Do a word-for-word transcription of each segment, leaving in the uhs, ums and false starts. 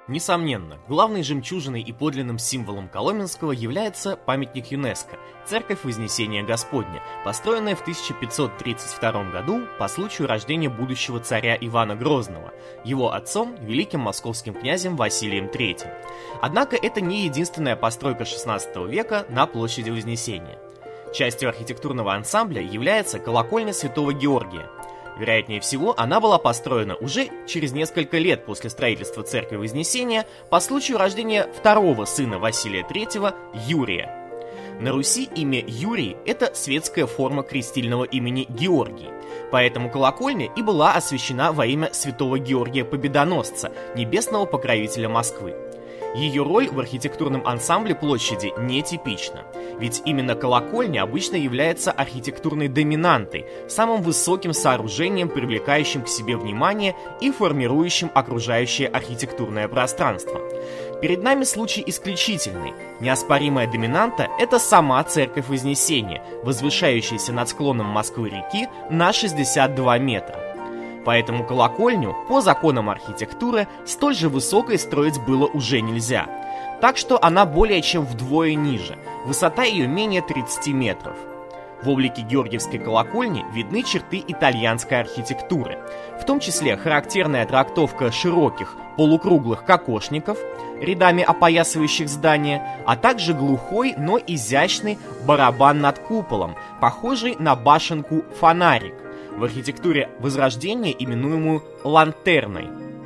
Несомненно, главной жемчужиной и подлинным символом Коломенского является памятник ЮНЕСКО – Церковь Вознесения Господня, построенная в тысяча пятьсот тридцать втором году по случаю рождения будущего царя Ивана Грозного, его отцом, великим московским князем Василием третьим. Однако это не единственная постройка шестнадцатого века на площади Вознесения. Частью архитектурного ансамбля является колокольня Святого Георгия. Вероятнее всего, она была построена уже через несколько лет после строительства Церкви Вознесения по случаю рождения второго сына Василия третьего, Юрия. На Руси имя Юрий – это светская форма крестильного имени Георгий, поэтому колокольня и была освящена во имя святого Георгия Победоносца, небесного покровителя Москвы. Ее роль в архитектурном ансамбле площади нетипична, ведь именно колокольня обычно является архитектурной доминантой, самым высоким сооружением, привлекающим к себе внимание и формирующим окружающее архитектурное пространство. Перед нами случай исключительный. Неоспоримая доминанта – это сама Церковь Вознесения, возвышающаяся над склоном Москвы-реки на шестьдесят два метра. Поэтому колокольню, по законам архитектуры, столь же высокой строить было уже нельзя. Так что она более чем вдвое ниже, высота ее менее тридцати метров. В облике Георгиевской колокольни видны черты итальянской архитектуры, в том числе характерная трактовка широких, полукруглых кокошников, рядами опоясывающих здание, а также глухой, но изящный барабан над куполом, похожий на башенку-фонарик, в архитектуре Возрождения именуемую лантерной.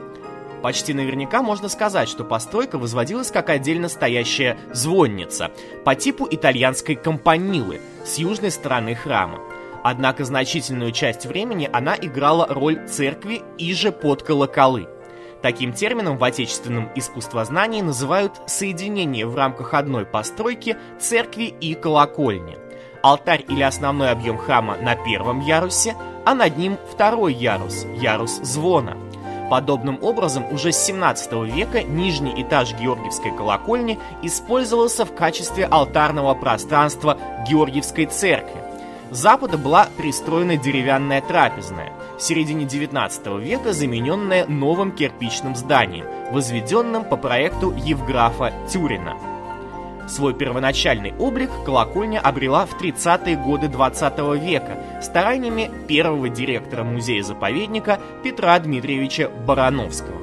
Почти наверняка можно сказать, что постройка возводилась как отдельно стоящая звонница по типу итальянской кампанилы с южной стороны храма. Однако значительную часть времени она играла роль церкви иже под колоколы. Таким термином в отечественном искусствознании называют соединение в рамках одной постройки церкви и колокольни. Алтарь или основной объем храма на первом ярусе, а над ним второй ярус, ярус звона. Подобным образом уже с семнадцатого века нижний этаж Георгиевской колокольни использовался в качестве алтарного пространства Георгиевской церкви. С запада была пристроена деревянная трапезная, в середине девятнадцатого века замененная новым кирпичным зданием, возведенным по проекту Евграфа Тюрина. Свой первоначальный облик колокольня обрела в тридцатые годы двадцатого века стараниями первого директора музея-заповедника Петра Дмитриевича Барановского.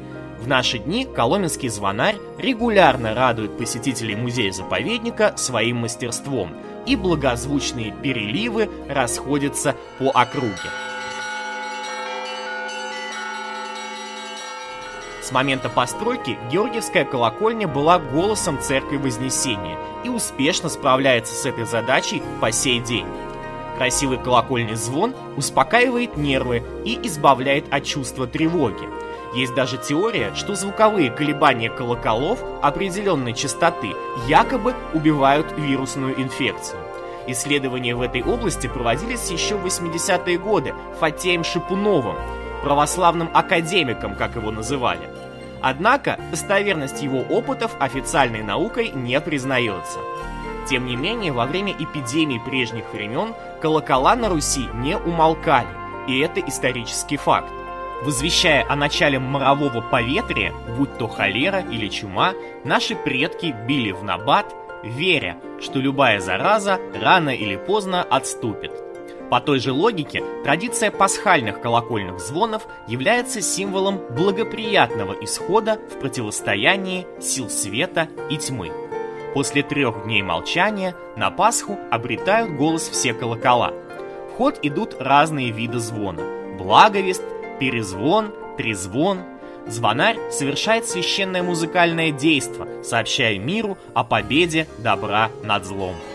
В наши дни коломенский звонарь регулярно радует посетителей музея-заповедника своим мастерством, и благозвучные переливы расходятся по округе. С момента постройки Георгиевская колокольня была голосом Церкви Вознесения и успешно справляется с этой задачей по сей день. Красивый колокольный звон успокаивает нервы и избавляет от чувства тревоги. Есть даже теория, что звуковые колебания колоколов определенной частоты якобы убивают вирусную инфекцию. Исследования в этой области проводились еще в восьмидесятые годы Фатеем Шипуновым, православным академиком, как его называли. Однако достоверность его опытов официальной наукой не признается. Тем не менее, во время эпидемий прежних времен колокола на Руси не умолкали, и это исторический факт. Возвещая о начале морового поветрия, будь то холера или чума, наши предки били в набат, веря, что любая зараза рано или поздно отступит. По той же логике, традиция пасхальных колокольных звонов является символом благоприятного исхода в противостоянии сил света и тьмы. После трех дней молчания на Пасху обретают голос все колокола. В ход идут разные виды звона: благовест, перезвон, трезвон. Звонарь совершает священное музыкальное действо, сообщая миру о победе добра над злом.